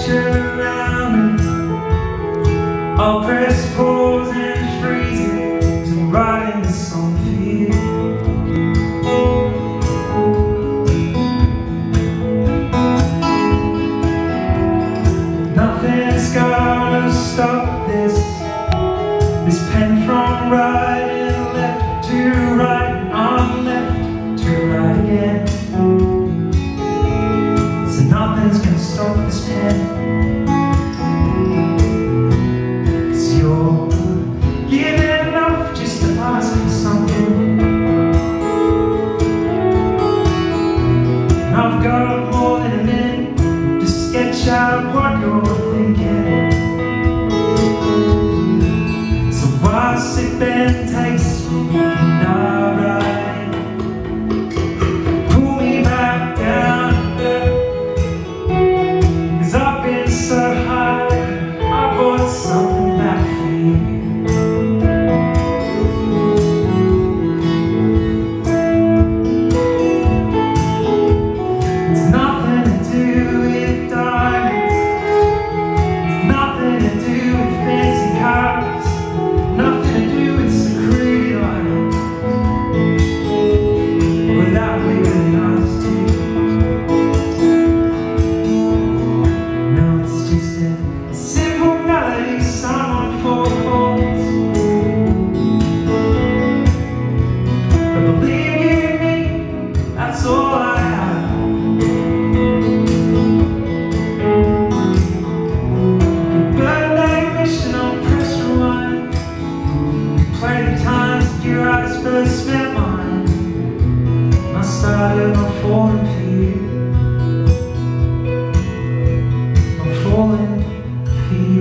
crash around me. I'll press pause and freeze it, 'cause I'm writing this song for you. Nothing's gonna stop this pen from writing left to right, on left to right again. So nothing's gonna stop this pen, 'cause you're giving enough just to ask for something. And I've got more than a minute to sketch out what you're thinking. So I'll sit there and taste and alright. Pull me back down, 'cause I've been so high, I brought something back for you. It's nothing to do with diamonds, it's nothing to do with fancy cars, nothing to do with secret items. Well, that would be really nice too. No, it's just a simple melody sung on 4 chords. But believe you me, that's all I have. Birthday mission on press rewind. Play the times that your eyes first met mine. I started my falling for you. I'm falling for you.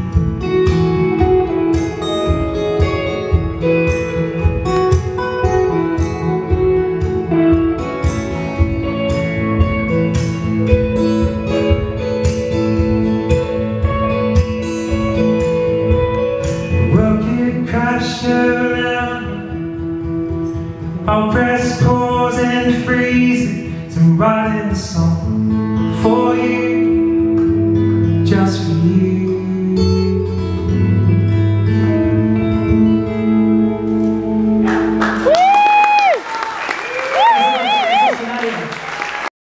The world could crash around. I'll press pause and freeze it, so I'm writing the song for you.